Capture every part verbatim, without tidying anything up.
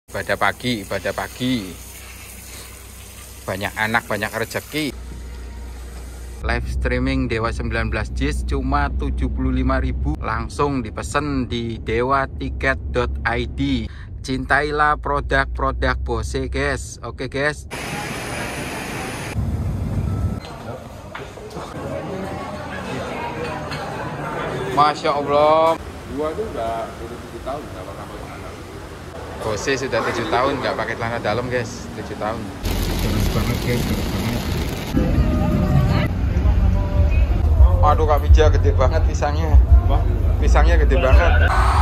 Ibadah pagi, ibadah pagi. Banyak anak, banyak rezeki. Live streaming Dewa sembilan belas Jis cuma tujuh puluh lima ribu. Langsung dipesan di dewa tiket dot i d. Cintailah produk-produk Bose, guys. Oke, guys. Masya Allah. Gua tuh udah tujuh tahun nggak pakai celana dalam. Bose sudah tujuh tahun nggak pakai celana dalam, guys. tujuh tahun. Keras banget guys, keras banget. Aduh, Kak Bija gede banget pisangnya. Wah, Pisangnya gede banget.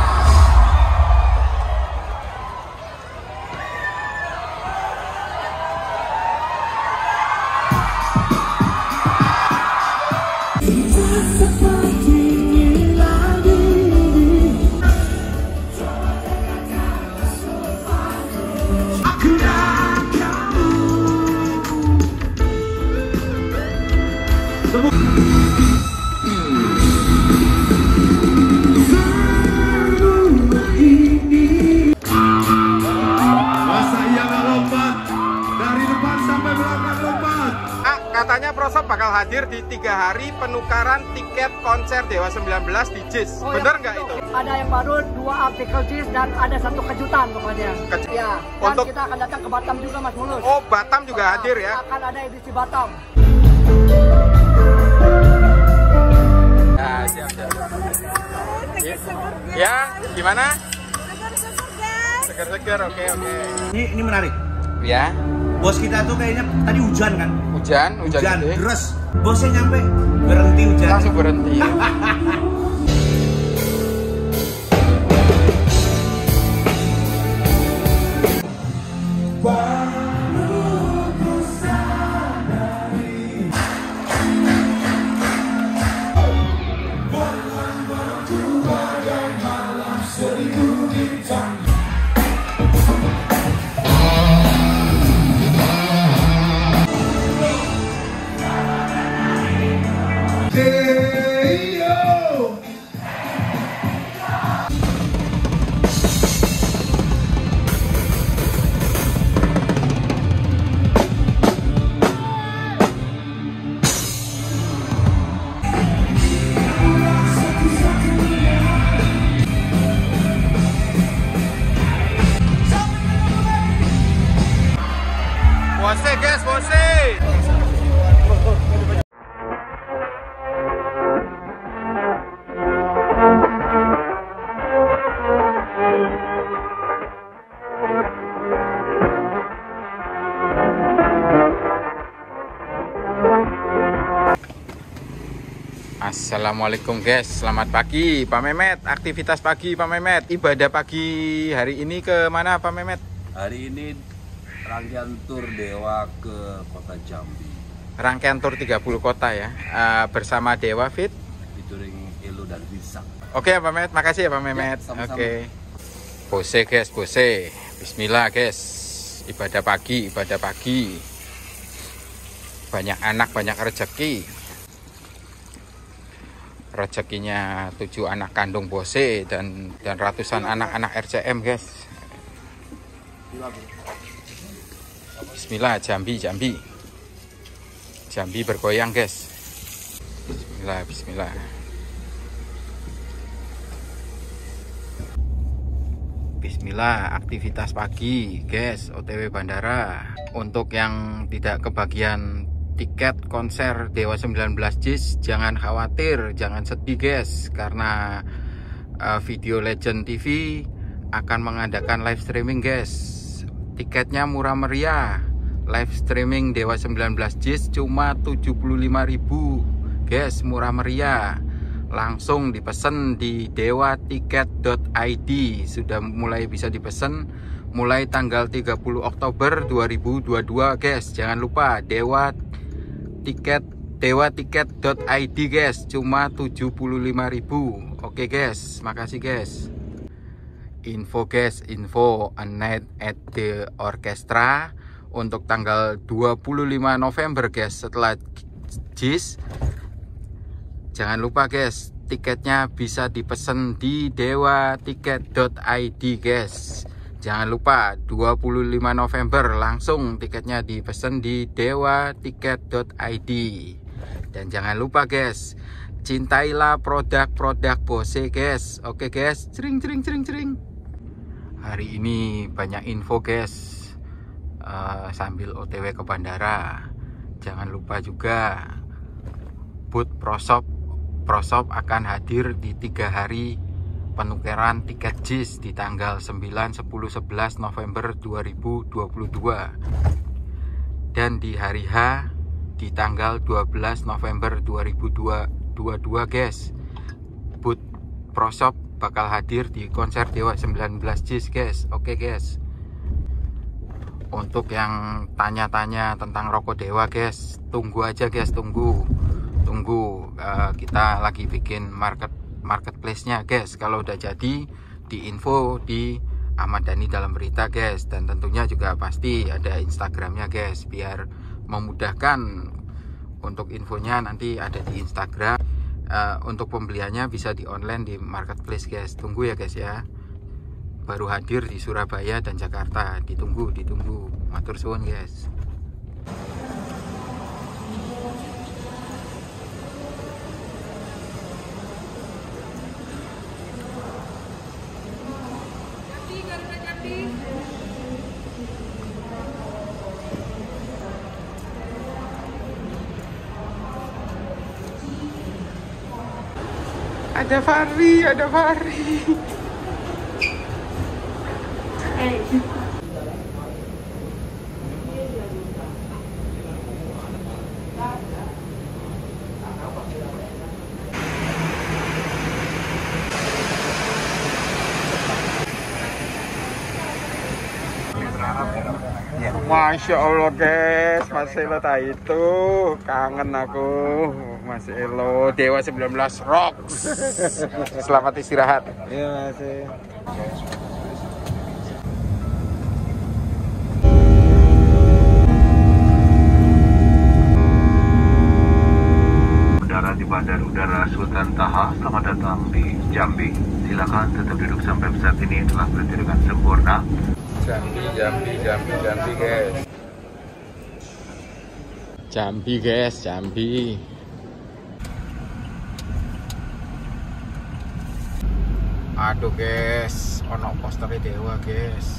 Katanya Prosop bakal hadir di tiga hari penukaran tiket konser Dewa sembilan belas di Jis. Oh, bener ya, nggak itu? Ada yang baru, dua artikel Jis, dan ada satu kejutan pokoknya. Keju Ya, dan Untuk... kita akan datang ke Batam juga, Mas Mulus. Oh, Batam juga Batam. hadir ya? Akan ada edisi Batam. Nah, siap, siap. Ya, ya, gimana? Seger-seger, oke, oke. Ini ini menarik. Ya. Bos kita tuh kayaknya tadi hujan kan? Hujan, hujan, Hujan, gede. deras. Bosnya nyampe, berhenti hujan. Langsung berhenti. Ya. Bose, guys, Bose. Assalamualaikum guys, selamat pagi Pak Mehmet. Aktivitas pagi Pak Mehmet, ibadah pagi hari ini ke mana Pak Mehmet? Hari ini rangkaian tur Dewa ke kota Jambi. Rangkaian tur tiga puluh kota ya, uh, bersama Dewa Fit Featuring Elo dan Wisang. Oke Pak Mehmet, makasih ya Pak Mehmet. Ya, sama-sama. Oke. Bose guys, Bose. Bismillah guys. Ibadah pagi, ibadah pagi. Banyak anak, banyak rezeki. Rezekinya tujuh anak kandung Bose dan dan ratusan anak-anak R C M guys. Bismillah, Jambi, Jambi. Jambi bergoyang guys. Bismillah, bismillah. Bismillah, aktivitas pagi guys, O T W bandara. Untuk yang tidak kebagian tiket konser Dewa sembilan belas Jis, jangan khawatir, jangan sedih guys, karena uh, Video Legend T V akan mengadakan live streaming guys. Tiketnya murah meriah. Live streaming Dewa sembilan belas Jis cuma tujuh puluh lima ribu guys, murah meriah. Langsung dipesan di dewa tiket dot i d. Sudah mulai bisa dipesan mulai tanggal tiga puluh Oktober dua ribu dua puluh dua guys. Jangan lupa Dewa tiket dewa tiket dot i d guys, cuma tujuh puluh lima ribu. Oke guys, makasih guys. Info guys, info A Night at the Orchestra untuk tanggal dua puluh lima November guys, setelah Jis. Jangan lupa guys, tiketnya bisa dipesan di dewa tiket dot i d guys. jangan lupa dua puluh lima November langsung tiketnya dipesan di dewa tiket dot i d. Dan jangan lupa guys, cintailah produk-produk Bose guys. Oke guys, cering cering cering cering. Hari ini banyak info guys, uh, sambil O T W ke bandara. Jangan lupa juga booth ProShop ProShop akan hadir di tiga hari penukaran tiket JIS di tanggal sembilan, sepuluh, sebelas November dua ribu dua puluh dua dan di hari H di tanggal dua belas November dua ribu dua puluh dua guys. Booth ProShop bakal hadir di konser Dewa sembilan belas JIS guys. Oke guys, untuk yang tanya-tanya tentang rokok Dewa guys, tunggu aja guys, tunggu tunggu uh, kita lagi bikin market marketplace-nya guys. Kalau udah jadi di info di Ahmad Dhani dalam berita guys, dan tentunya juga pasti ada Instagramnya guys, biar memudahkan untuk infonya nanti ada di Instagram. Uh, untuk pembeliannya bisa di online di marketplace guys. Tunggu ya guys ya, baru hadir di Surabaya dan Jakarta. Ditunggu ditunggu matur suwun guys. Ada Fahri, ada Fahri. Masya Allah guys, Mas Elo tak itu kangen aku. Mas Elo Dewa sembilan belas Rocks. Selamat istirahat. Iya masih. Udara di Bandar Udara Sultan Taha, selamat datang di Jambi. Silakan tetap duduk sampai pesawat ini telah berhenti dengan sempurna. Jambi, Jambi, Jambi, Jambi guys. Jambi guys, Jambi. Aduh guys, ono posternya Dewa guys.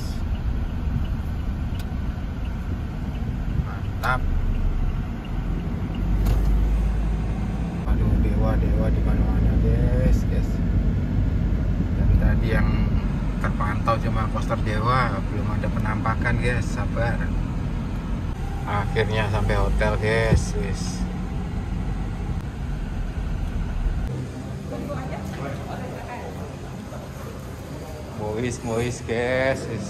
Mantap. Aduh Dewa, Dewa di mana-mana guys, guys. Dan tadi yang terpantau cuma poster Dewa, belum ada penampakan guys, sabar. Akhirnya sampai hotel guys, guys. Mois, mois guys, guys.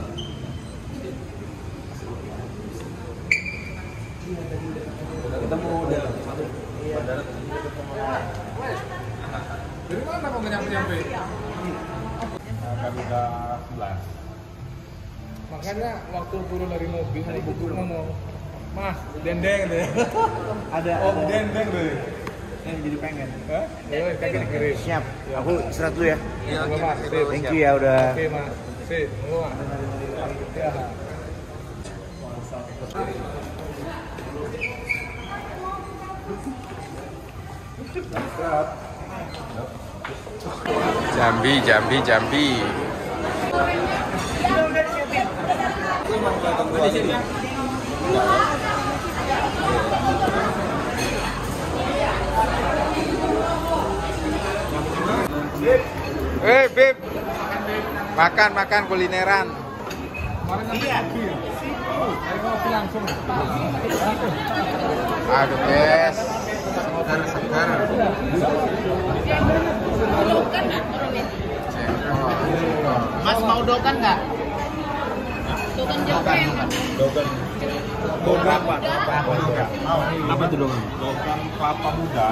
Kita mau udah bandara. Dari mana kamu nyampe-nyampe? Kami udah sebelas. Makanya waktu turun dari mobil, ibu ngomong, Mas, dendeng deh. Ada. Oh, ada. dendeng deh. Yang jadi pengen. Hah? Ya, kaki dikirim. Siap. Aku istirahat dulu ya. Iya, Oke, Mas. Sip. Thank you ya udah. Oke, Mas. Sip, semua. Ya. Jambi, Jambi, Jambi. Eh, Beb. Makan, makan kulineran. Iya. Dari ngopi langsung. Aduh, guys. Segar-segar. Mas mau dokan nggak? Dokan Jawa. Dogan. Dogan apa? Apa tuh dong? Dogan papa muda.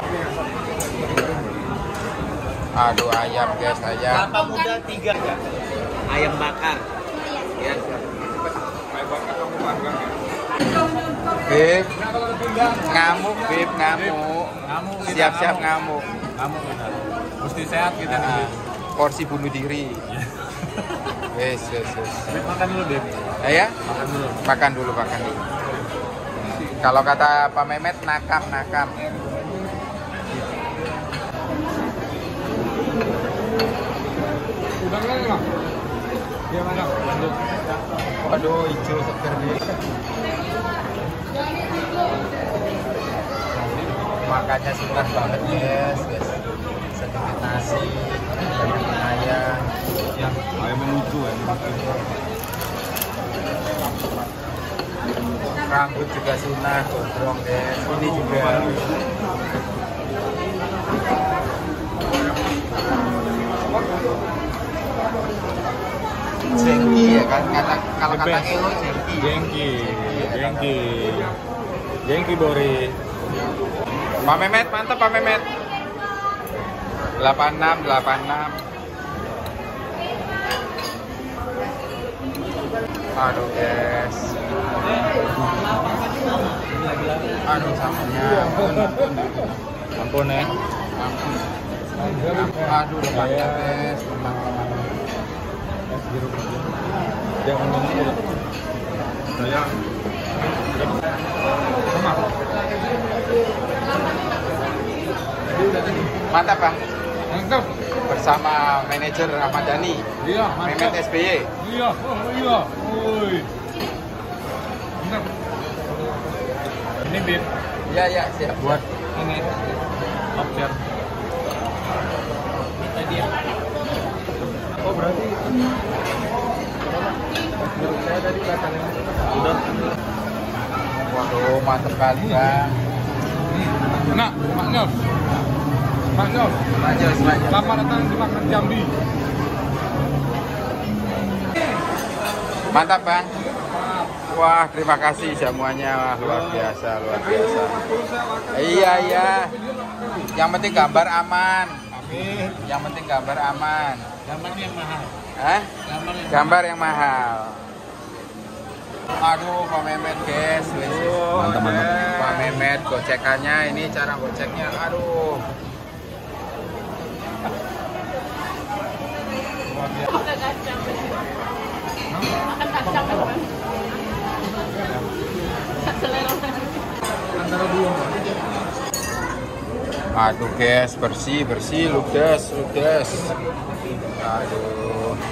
Aduh, ayam guys, ayam. Papa muda tiga. Ayam bakar. Ya. Kayak bakar kamu panggang ya? Beb, ngamuk, Beb, ngamuk. Ngamuk. kita Siap-siap ngamuk. ngamuk. Ngamuk kita. Mesti sehat kita nih. Porsi bunuh diri. Wes, wes, wes. Makan dulu deh. Eh, ya? Makan dulu. Makan dulu, makan dulu. Kalau kata Pak Mehmet, nakam, nakam. Udah kan enggak? Dia mana? Lanjut. Aduh, hijau seger nih. Makannya suka banget, guys, guys. Sedikit nasi, sedikit ayam. Ya, ayamnya lucu ya. Rambut juga sunah, gondrong, guys. Ini juga. Jengki ya kan, kata kalau kata Elo jengki. Jengki, jengki, jengki Bori. Pak Mehmet, mantap Pak Mehmet. delapan enam, delapan enam. Aduh, guys. Aduh, samanya. Ampun ya. Aduh, lemaknya, guys. Lemak, lemak. Jangan ngomong. Saya. Lemak. Mantap, Bang. Mantap. Bersama manajer Ahmad Dhani. Iya, Mehmet mantap. S B Y. Iya, oh iya. Woi. Mantap. Ini beef Iya, iya, siap. buat ini. Lobster. Oh, berarti saya tadi kelihatannya udah. Waduh, mantap kali, Bang. Nah, Pak Nyos. Pak Nyos. Lanjut, lanjut. Selamat datang di Makan Jambi. Mantap, Bang. Wah, terima kasih jamuannya. Wah, luar biasa, luar biasa. Iya, iya. Yang penting gambar aman. Amin. Yang penting gambar aman. Gambarnya yang mahal. Hah? Gambar yang Gambar yang mahal. Aduh, Pak Mehmet, guys. Mantap, mantap. Pak Mehmet, gocekannya ini cara goceknya. Aduh. antara dua. Aduh, guys, bersih, bersih, ludes, ludes. Aduh.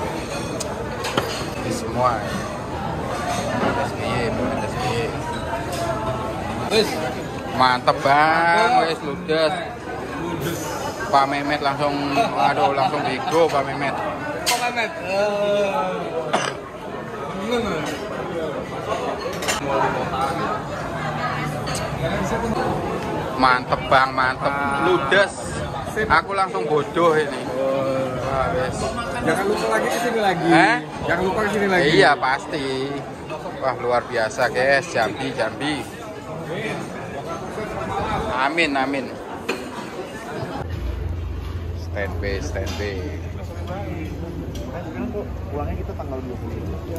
Ini semua. S B Y, S B Y. Wes, Mantep, Bang, wes ludes. Pak Mehmet langsung, aduh, langsung bego Pak Mehmet. Pak Mehmet. Mantep, Bang, mantep, ludes. Aku langsung bodoh ini. Wah, wes. Jangan lupa lagi kesini lagi. Eh? Jangan lupa kesini lagi. Iya, pasti. Wah, luar biasa, guys. Jambi, Jambi. Amin, amin. Stand by, stand by. Sekarang tuh pulangnya kita tanggal dua puluh.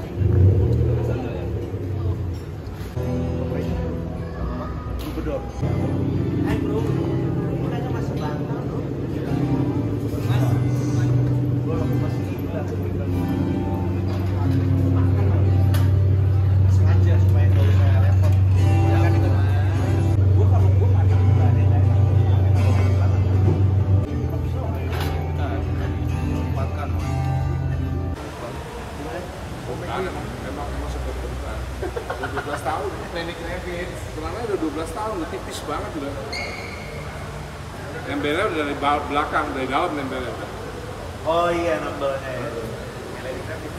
Bedor. Hai bro, makanya masih bantal bro. Mas, gua lagi masih gila. Sengaja supaya nggak usah repot. Jangan itu mas. Gua kalau gua makan nggak ada yang makan. Memang memang sudah berusaha. Udah dua belas tahun klinik Revit. Selama udah dua belas tahun, udah tipis banget udah. Nempelnya udah dari belakang, dari dalam nempelnya udah. Oh iya, nempelnya ya. Klinik Revit.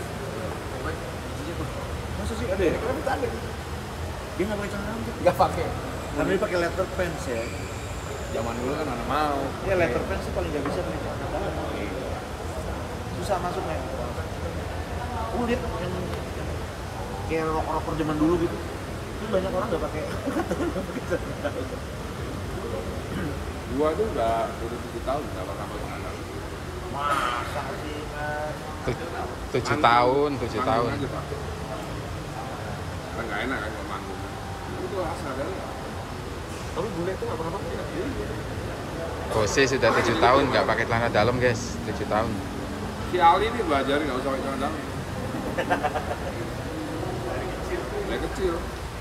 Masa sih ada ya? Revit ada. Dia nggak pakai celana rambut. Nggak pakai. Tapi dia pakai leather pants ya. Zaman dulu kan mana mau. Iya, leather pants sih paling nggak bisa nih. Susah masuknya. Kulit yang kayak rocker-rocker zaman dulu gitu. Itu banyak orang nggak pakai. Gua tuh udah udah tujuh tahun nggak pernah pakai celana. Masa sih kan? Tujuh tahun, tujuh tahun. Aja, Pak. Kan nggak enak kan kalau manggung. Itu asal dari. Tapi bule itu nggak pernah pakai. Jose sudah tujuh tahun nggak pakai celana dalam, guys. Tujuh tahun. Si Ali ini belajar nggak usah pakai celana dalam. Dari kecil.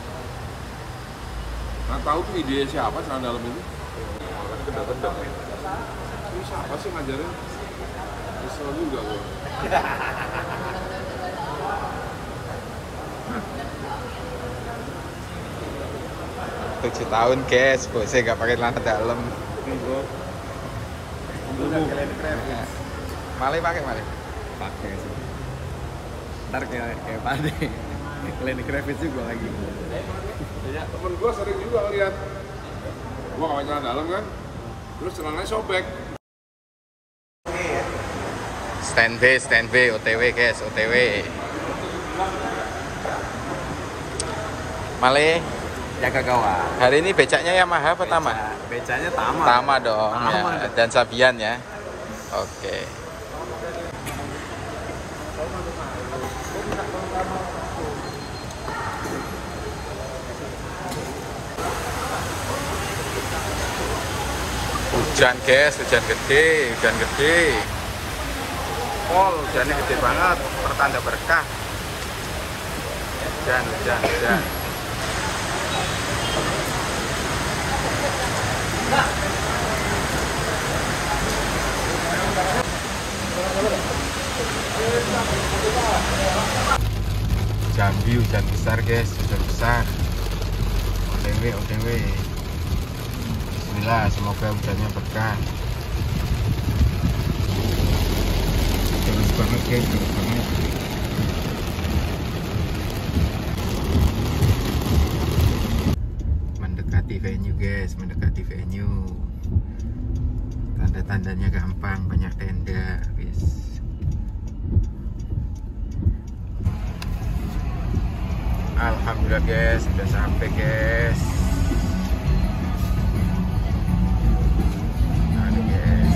Nggak tahu tuh ide siapa celana dalam ini. Kedap-kedap. Ini siapa sih ngajarin? Kesel juga gua. tujuh tahun guys, bosnya nggak pakai celana dalam. Male pakai male. Pakai sih. Ntar kayak kayak Pade. Lenny Kravitz juga lagi. Ya, temen gua sering juga lihat. Gua nggak pakai celana dalam kan, terus celananya sobek. Stand by, stand by, O T W guys, O T W. Male, Jaga gawang. hari ini becaknya Yamaha apa Tama? Becanya Tama. Tama dong, Tama. ya. Dan Sabian ya. Oke. Hujan guys, hujan gede, hujan gede. Pol, hujannya gede banget, pertanda berkah. Hujan, hujan, hujan. Jambi hujan besar guys, hujan besar. O T W, O T W. Bismillah, semoga hujannya berkah. Terus banget guys, terus banget. Mendekati venue guys, mendekati venue. Tanda-tandanya gampang, banyak tenda guys. Alhamdulillah guys, sudah sampai guys. Aduh guys.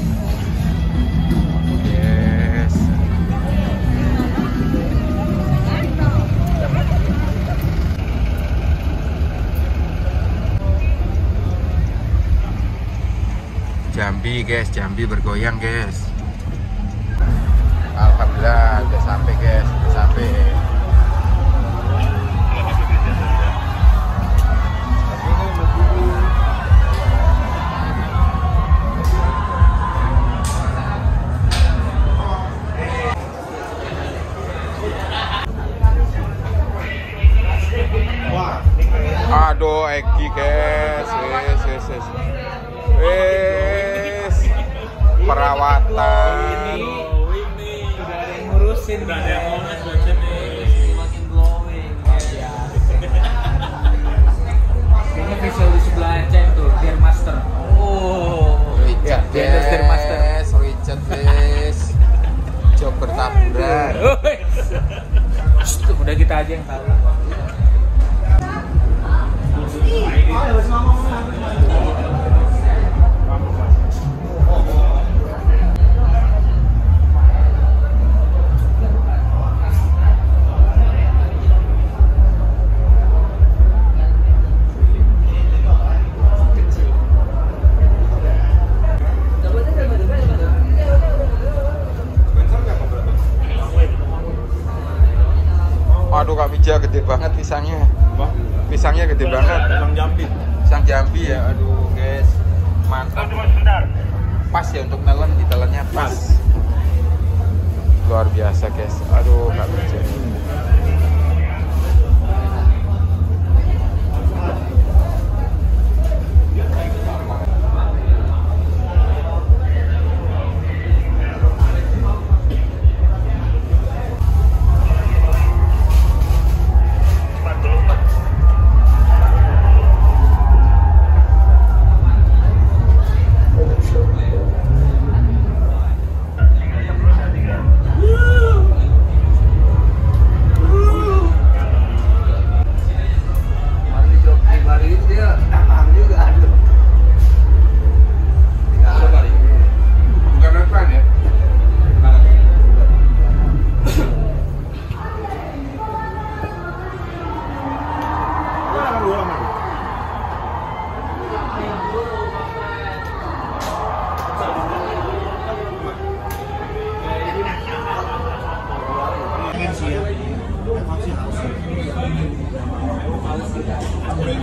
Yes. Jambi guys, Jambi bergoyang guys. Alhamdulillah udah sampai guys, udah sampai. Aduh, Eki guys, wes, wes, wes, wes, perawatan. Udah ada yang ngurusin. Udah ada yang ngomong baca nih. Makin glowing. Kayaknya visual di sebelah Aceh tuh, Dear Master. Oh, Richard ya, Dear Master. guys, Richard guys, jok bertaburan. Udah kita aja yang tahu. Aduh, Kak Bija gede banget pisangnya. Pisangnya gede banget. Pisang Jambi. Pisang Jambi ya. Aduh, guys. Mantap. Pas ya untuk nelen, ditelennya pas. Luar biasa, guys. Aduh, Kak Bija.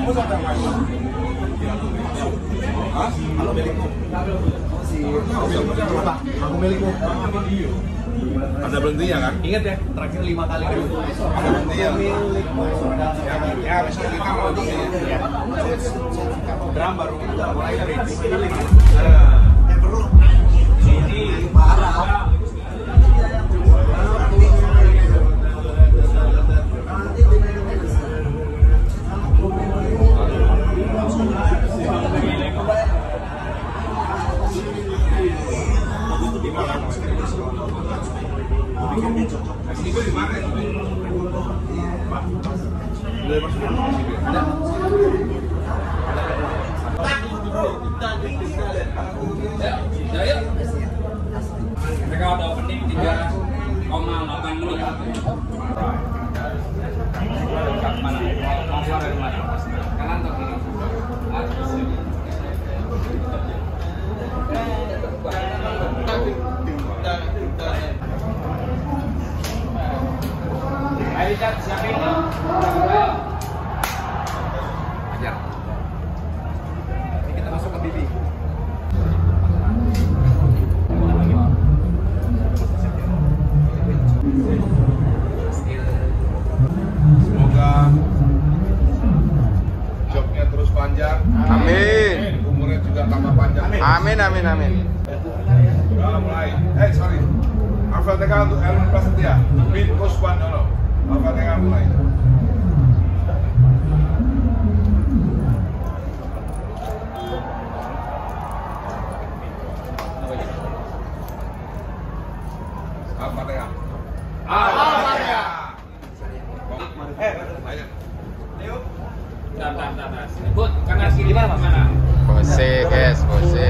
Aku milikmu. Ada berhentinya kan? Ingat ya, terakhir lima kali dulu. Ada berhentinya. Ya, habis kita mau berhenti. Drum baru kita mulai dari sini. Sini parah. Mereka udah opening tiga koma delapan menit. Mana? Mau keluar dari mana? Kanan atau kiri? Ayo Richard, siapin. Ajar. Kita masuk ke bibi. Semoga jobnya terus panjang. Amin. Umurnya juga tambah panjang. Amin, amin, amin. Nah, mulai. Eh, sorry. Al-Fatihah untuk Erwin Prasetya bin Kuswandono. Al-Fatihah mulai. Al-Fatihah. Al-Fatihah. Eh, ayo. Ayo. Bentar, bentar, bentar. Sebut kanan kiri mana? Bose, guys, bose.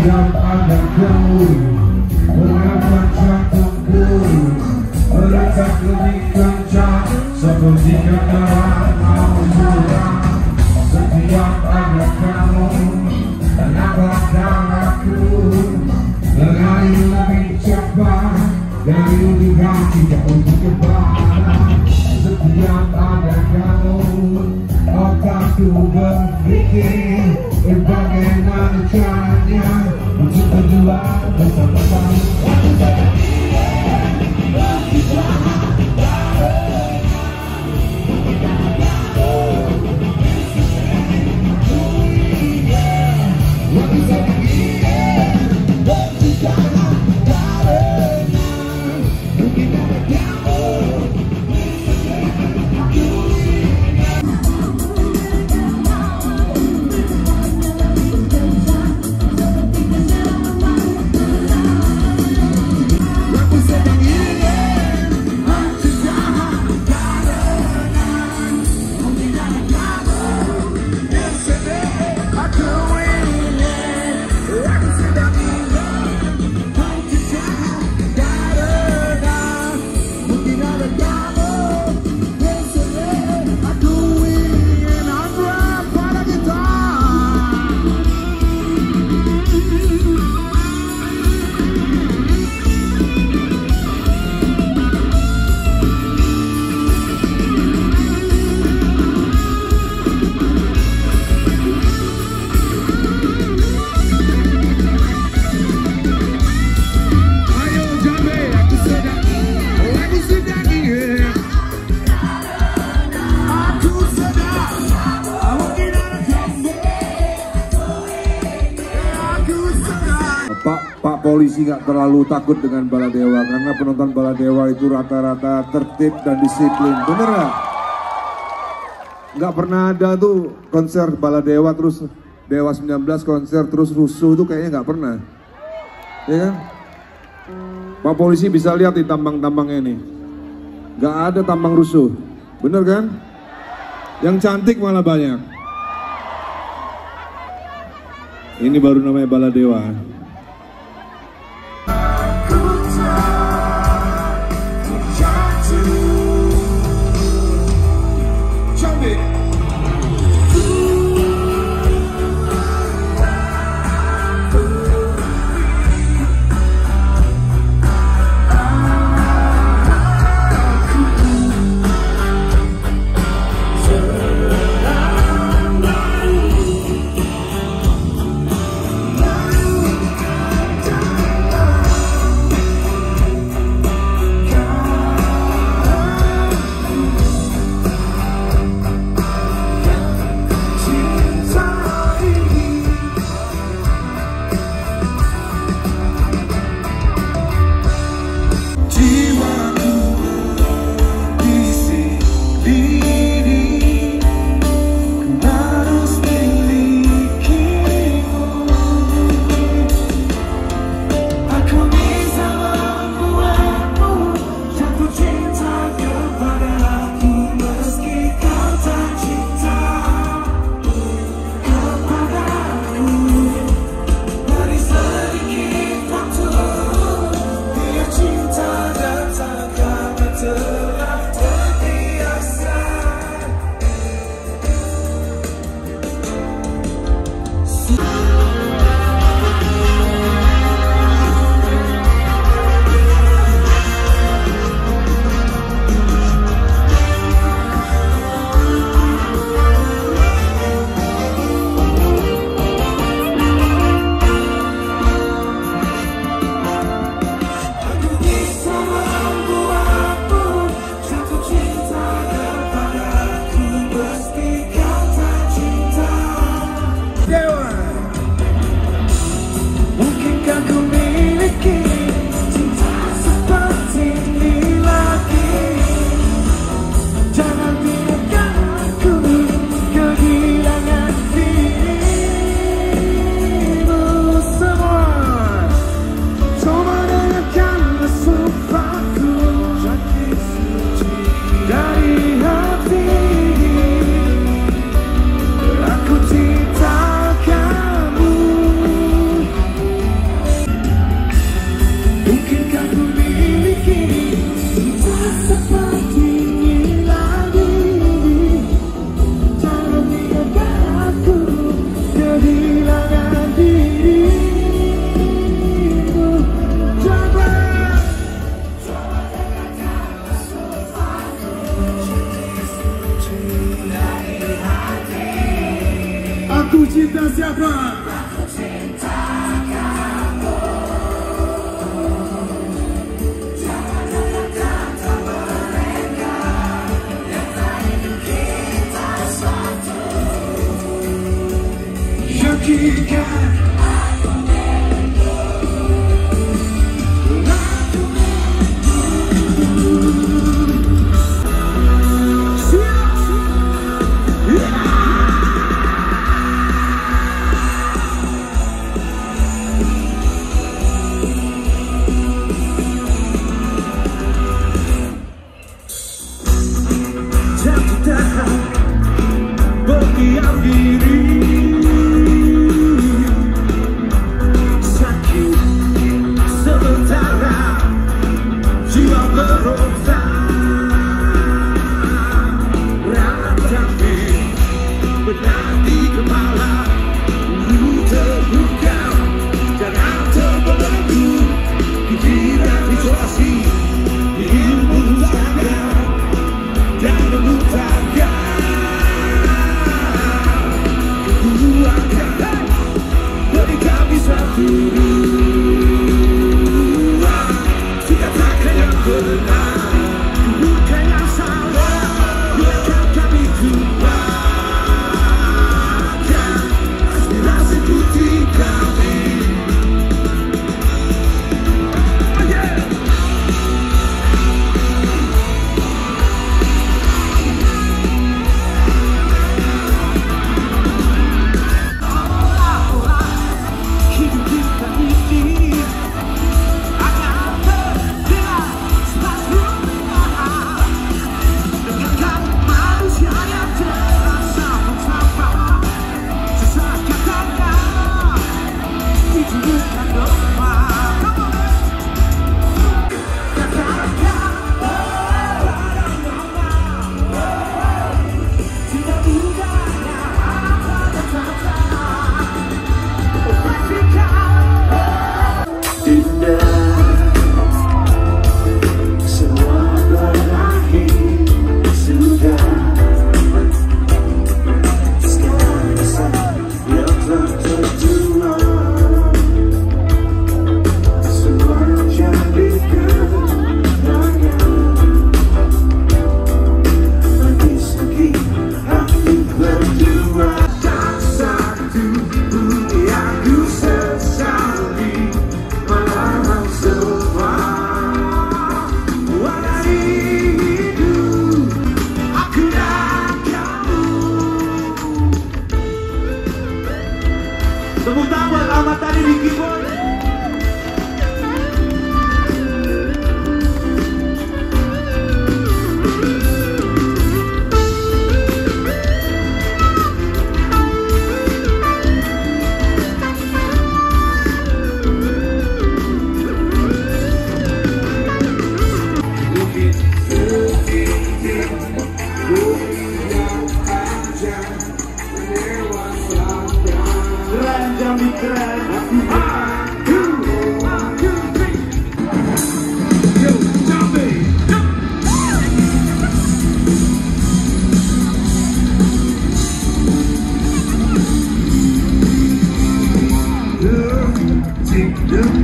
Setiap ada kau mengapa jantungku berdetak lebih kencang seperti kendaraan ambulan. Setiap ada kamu kenapa darahku berlari lebih cepat dari ujung kaki ke ujung kepala. Setiap ada kamu otakku berpikir bagaimana caranya untuk berdua bersama-sama. Pak polisi nggak terlalu takut dengan Baladewa karena penonton Baladewa itu rata-rata tertib dan disiplin, bener nggak? Nggak pernah ada tuh konser Baladewa terus Dewa sembilan belas konser terus rusuh tuh kayaknya nggak pernah, ya kan? Pak polisi bisa lihat di tambang-tambangnya ini, nggak ada tambang rusuh, bener kan? Yang cantik malah banyak. Ini baru namanya Baladewa.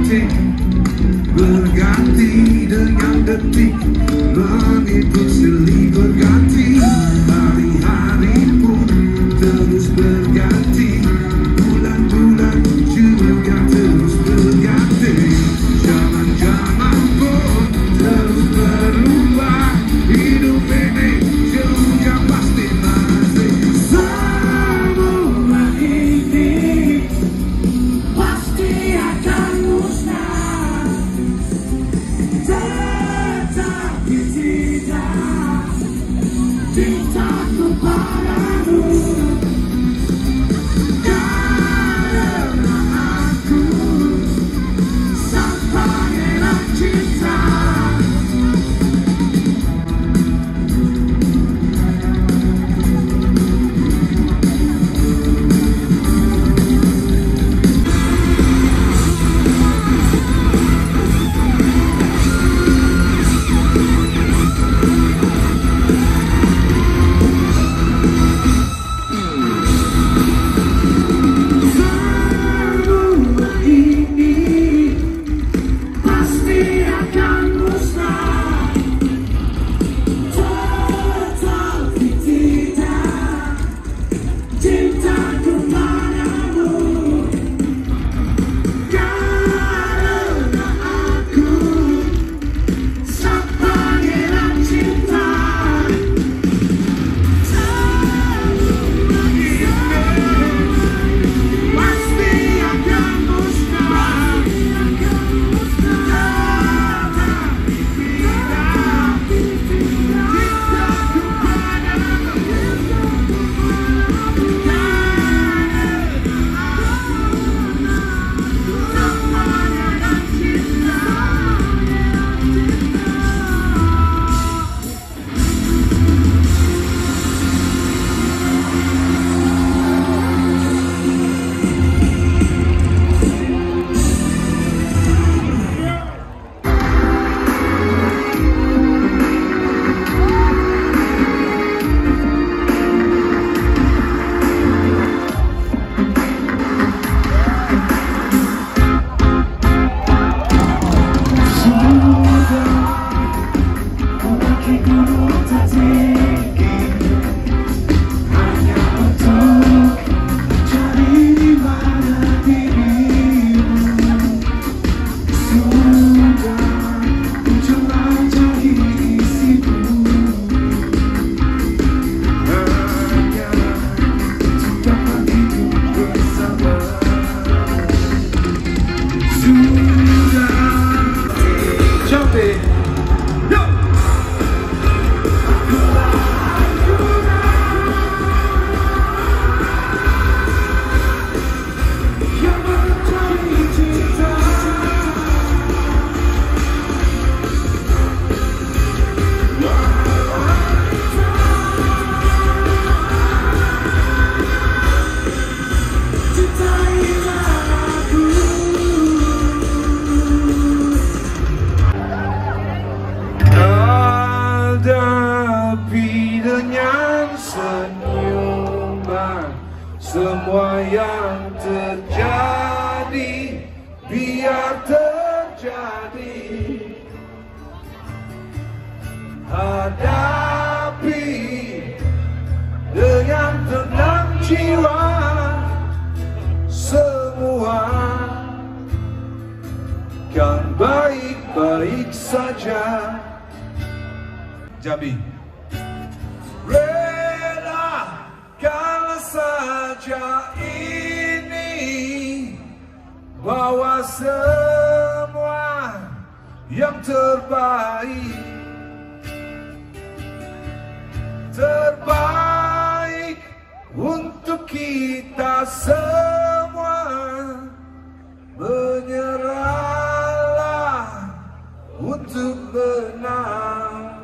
detik berganti dengan detik, menit pun silih berganti, hari-hari pun terus berganti, bulan-bulan juga terus berganti, zaman-zaman pun terus berubah, hidup ini juga pasti masih semua ini pasti akan musnah, tetapi tidak cintaku padamu, karena aku sang pangeran cinta. Semua yang terjadi biar terjadi, hadapi dengan tenang jiwa, semua kan baik-baik saja. Jambi. Relakan saja ini, bawa semua yang terbaik, terbaik untuk kita semua. Menyerahlah untuk menang.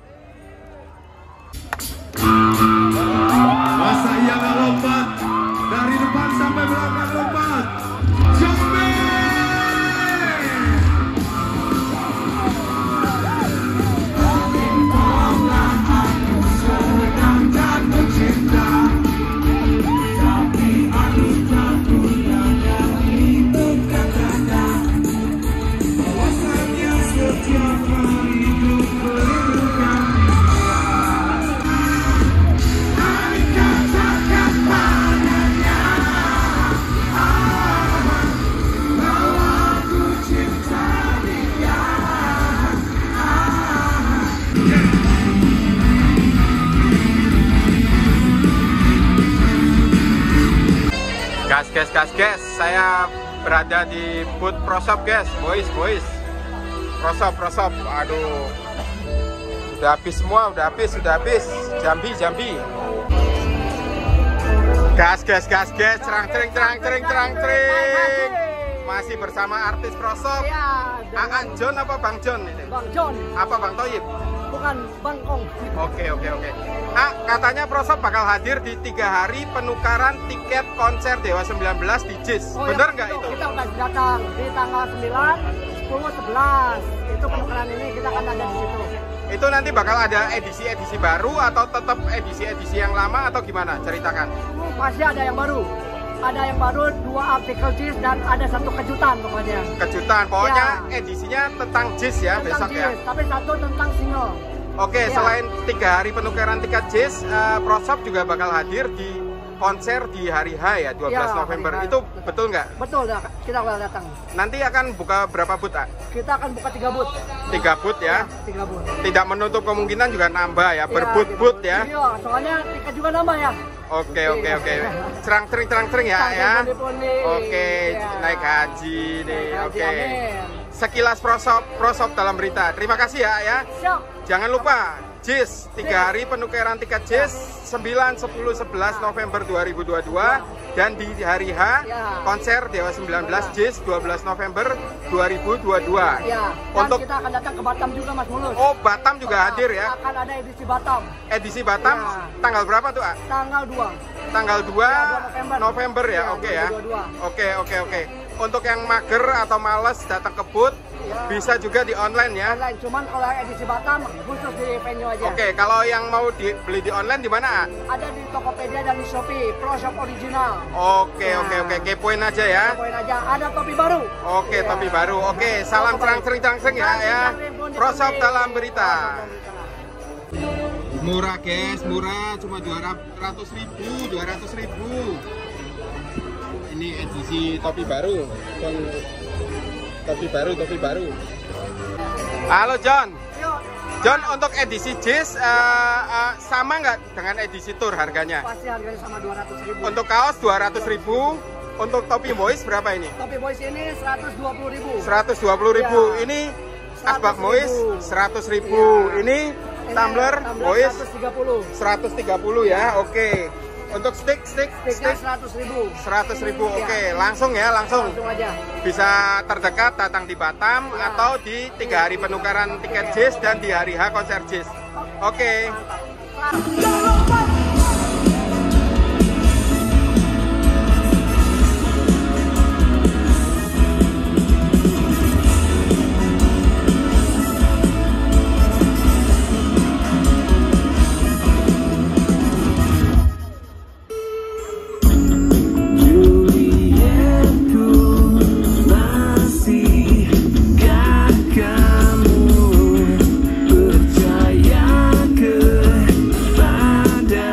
Masa iya gak lompat, dari depan sampai belakang lompat. Jambi! Tolonglah aku sedang jatuh cinta, tapi aku tak punya Guys, saya berada di booth ProShop guys, boys, boys. ProShop, ProShop, aduh. Udah habis semua, udah habis, udah habis. Jambi, Jambi. Gas, gas, gas, gas, cerang, cereng, cerang, cereng, cerang, cereng. Masih bersama artis ProShop. Ya, Aan John apa Bang John ini? Bang John. Apa Bang Toyib? Bukan Bang Kong. Oke, oke, oke. Ah, katanya ProShop bakal hadir di tiga hari penukaran tiket konser Dewa sembilan belas di Jis. Oh, Bener ya, nggak itu? Kita udah datang di tanggal sembilan, sepuluh, sebelas. Itu penukaran ini kita akan ada di situ. Itu nanti bakal ada edisi-edisi baru atau tetap edisi-edisi yang lama atau gimana? Ceritakan. Masih ada yang baru. Ada yang baru, dua artikel Jis dan ada satu kejutan pokoknya. Kejutan, pokoknya Ya. edisinya tentang Jis ya Tentang besok Jis, ya. tapi satu tentang single. Oke, Ya. selain tiga hari penukaran tiket Jis, uh, ProShop juga bakal hadir di konser di hari H ya, dua belas Ya, November. hari H. Itu betul nggak? Betul, dah, kita udah datang. Nanti akan buka berapa booth, ah? Kita akan buka tiga booth. Tiga booth ya. Tiga booth. Tidak menutup kemungkinan juga nambah ya, berbooth-booth ya. Iya, soalnya tiket juga nambah ya. Oke, oke, oke. Cerang tering cerang tering ya ya. Oke, naik haji nih. Oke. Sekilas ProShop, ProShop dalam berita. Terima kasih ya ya. Siap. Jangan lupa Jis, tiga hari penukaran tiket Jis sembilan, sepuluh, sebelas November dua ribu dua puluh dua dan di hari H konser Dewa sembilan belas Jis dua belas November dua ribu dua puluh dua. Ya. Dan Untuk kita akan datang ke Batam juga Mas Mulus. Oh, Batam juga hadir ya. Akan ada edisi Batam. Edisi Batam Ya. tanggal berapa tuh, A? Tanggal dua. Tanggal dua November. November ya. Ya, Oke ya. dua ribu dua puluh dua. Oke, oke, oke. Untuk yang mager atau males datang ke booth Ya. bisa juga di online ya. Online, cuman kalau yang edisi Batam khusus di venue aja. Oke, kalau yang mau dibeli di online di mana, A? Ada di Tokopedia dan di Shopee, ProShop original. Oke, Nah. oke, oke. Kepoin aja ya. Poin aja, ada topi baru. Oke, Ya. topi baru. Oke, salam cerang cerang cerang cerang ya ya. ProShop dalam berita. Murah guys, murah, cuma dua ratus ribu, dua ratus ribu. Ini edisi topi baru. Topi baru, topi baru. Halo John. John, untuk edisi Jis uh, uh, sama nggak dengan edisi tour harganya? Pasti harganya sama dua ratus ribu. Untuk kaos dua ratus ribu, untuk topi boys berapa ini? Topi boys ini seratus dua puluh ribu. seratus dua puluh ribu. Ya. Ini seratus asbak boys ribu. seratus ribu. Ya. Ini Ini tumbler boys seratus tiga puluh. seratus tiga puluh ya. Oke. Untuk stick stick Sticknya stick seratus ribu. seratus ribu. Ya. Oke, langsung ya, langsung. Langsung aja. Bisa terdekat datang di Batam Ya. atau di tiga hari penukaran tiket Jis dan di hari H konser Jis. Oke. Percaya kepada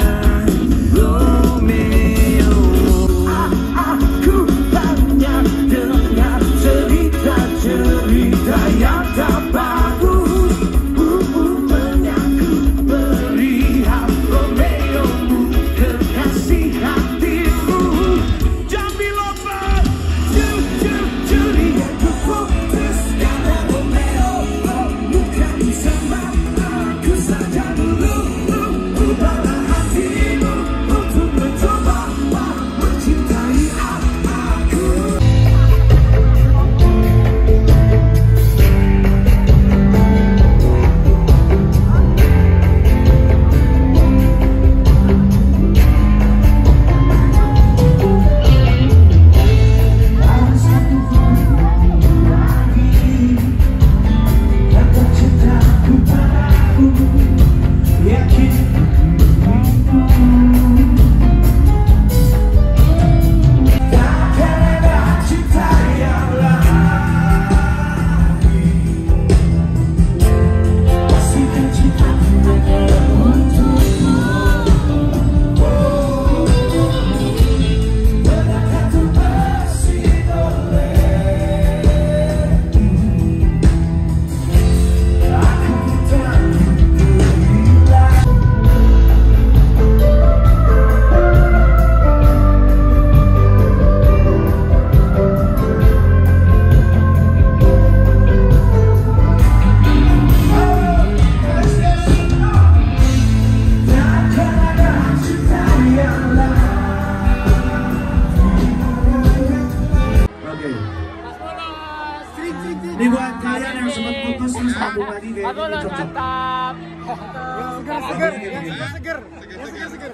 Ini buat kalian yang sempat putus terus sambung lagi kayak Aduh, gini cocok. mantap. Seger, Seger, seger, seger.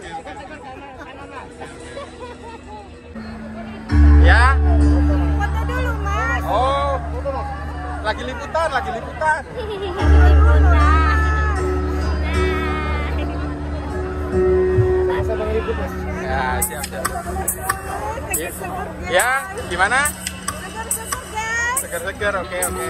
Ya. Foto dulu, Mas. Oh. Lagi liputan, lagi liputan. Ya, siap, siap. Ya, gimana? Seger-seger, oke, oke.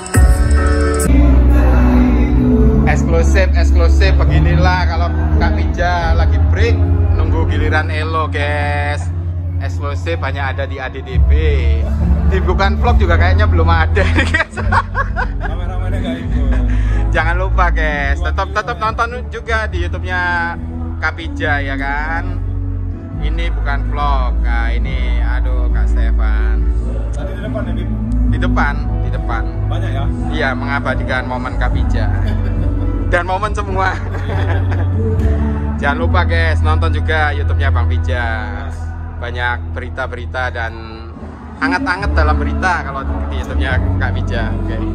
Eksklusif, eksklusif. Beginilah kalau Kak Pija lagi break, nunggu giliran Elo, guys. Eksklusif hanya ada di A D D B. Di bukan vlog juga kayaknya belum ada, guys. Kameramannya nggak ikut. Jangan lupa, guys. Tetap tetap nonton juga di YouTube-nya Kak Pija, ya kan. Ini bukan vlog. Nah, ini aduh Kak Stefan. Tadi di depan ya, Bib? Di depan, di depan. Banyak ya? Iya, mengabadikan momen Kak Pija. Dan momen semua. Jangan lupa, guys, nonton juga YouTube-nya Bang Pija. Banyak berita-berita dan hangat-hangat dalam berita kalau di YouTube-nya Kak Pija. Oke. Okay.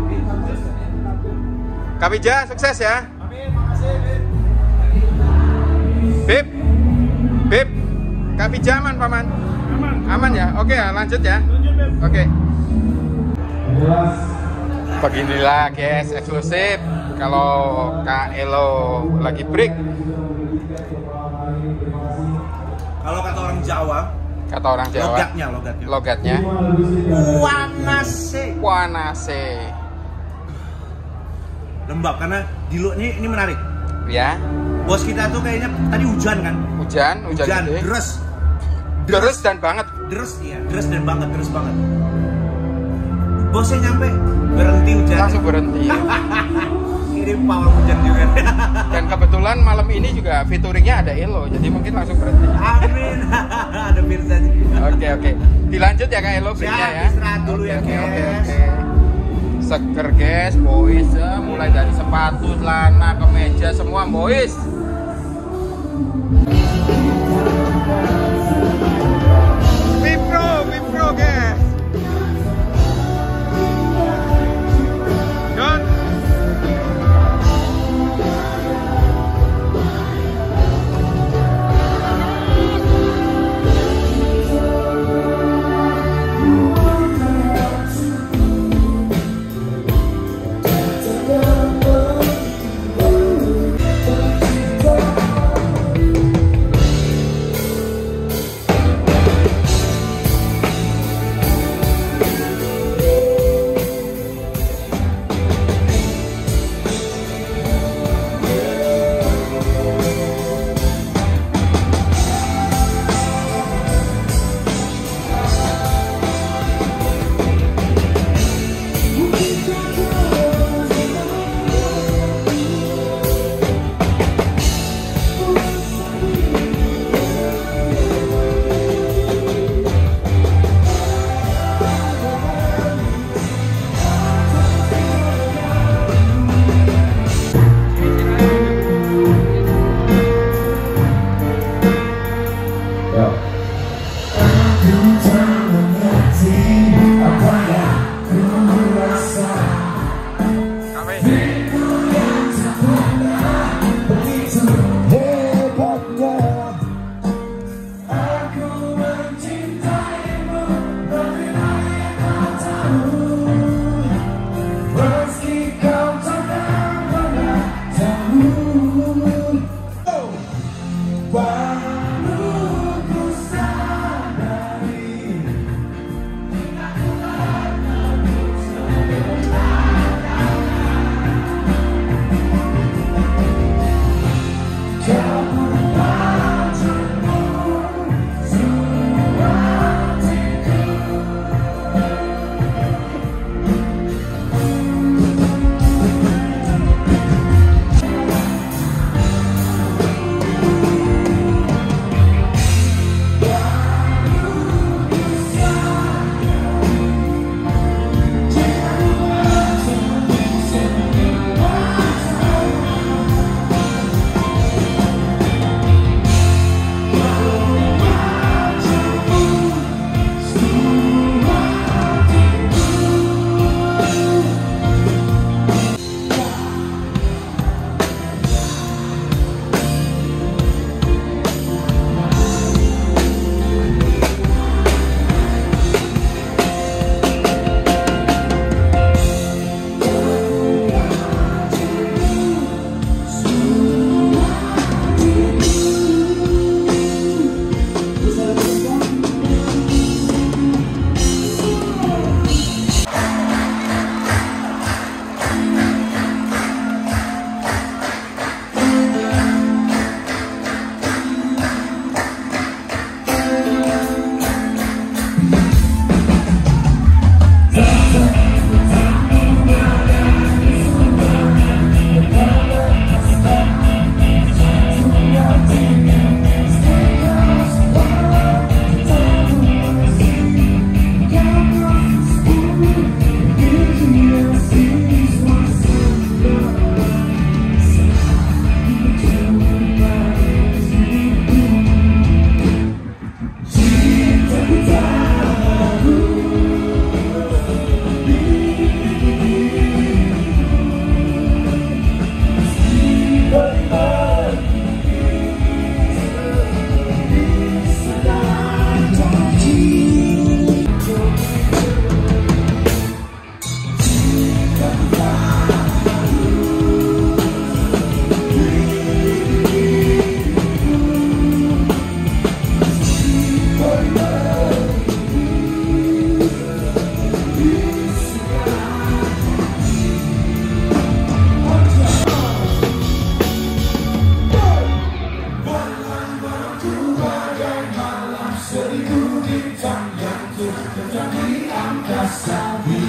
Kak Pija, sukses ya. Amin, makasih, Bib. Bib, Bib, Kak Pija aman, Paman? Aman. Aman ya? Oke, lanjut ya. Lanjut, Bib. Oke. Beginilah, guys, eksklusif kalau Kak Elo lagi break. Kalau kata orang Jawa, Kata orang Jawa, logatnya, logatnya. logatnya Wanase. Wanase. Lembab karena di lo ini ini menarik. Ya, Bos kita tuh kayaknya tadi hujan kan? hujan, hujan, Hujan, gede. deres. Deres dan banget. Deres iya, deres dan banget, deres banget. Bosnya nyampe, berhenti hujan. Langsung berhenti. Ini pawang hujan juga. Dan kebetulan malam ini juga featuringnya ada Elo, jadi mungkin langsung berhenti. Amin. Ada Firza juga. Oke, oke. Dilanjut ya Kak Elo breaknya ya. Istirahat dulu ya, Oke, oke, guys. oke. Seger, guys, boys. Ya. Mulai dari sepatu, celana, kemeja, semua boys. Vipro, Vipro, guys. Don.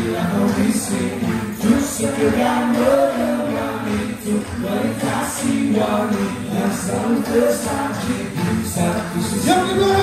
Yang kedua.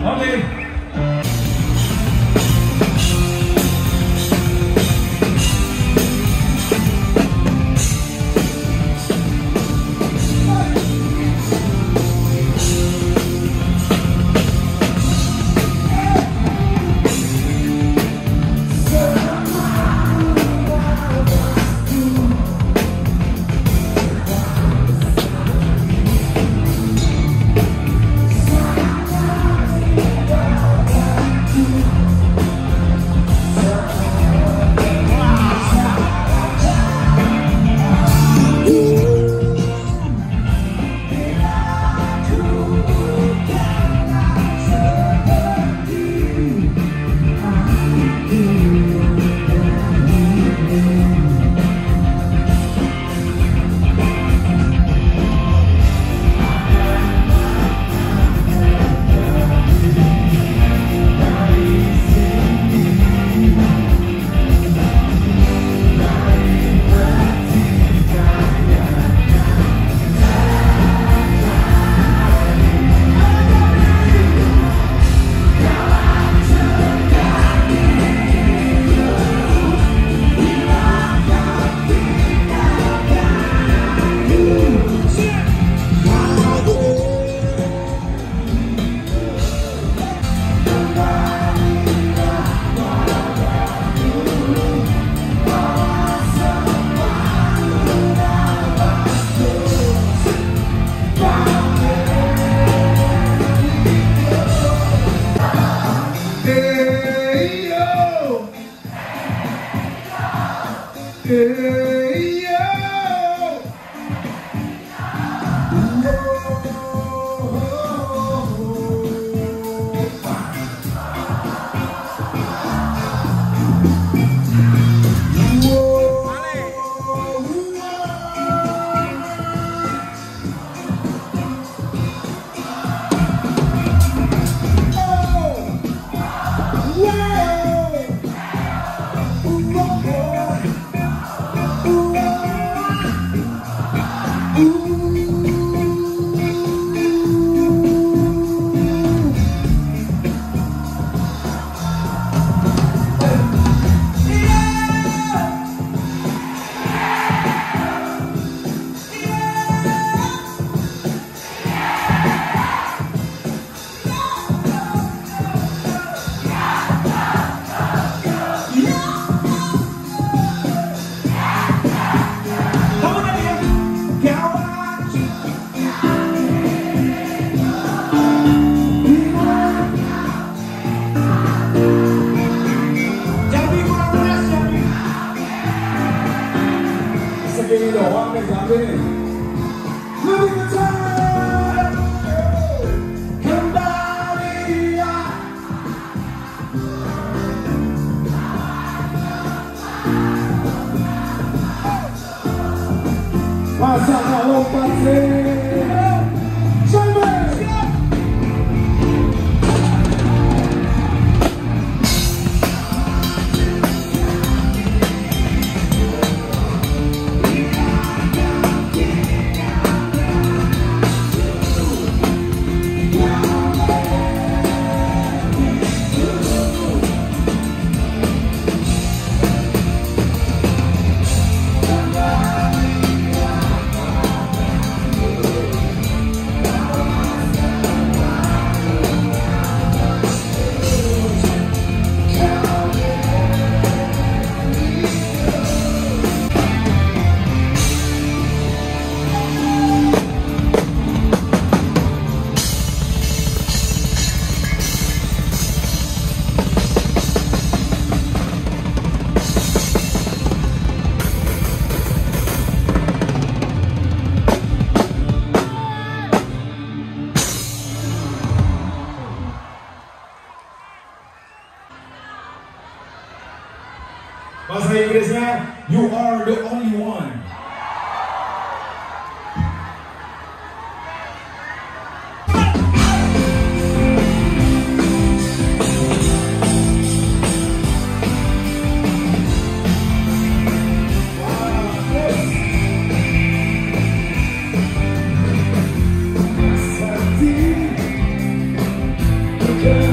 Bahasa Inggrisnya, you are the only one. Yeah.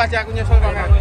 aja aku nyusul kok.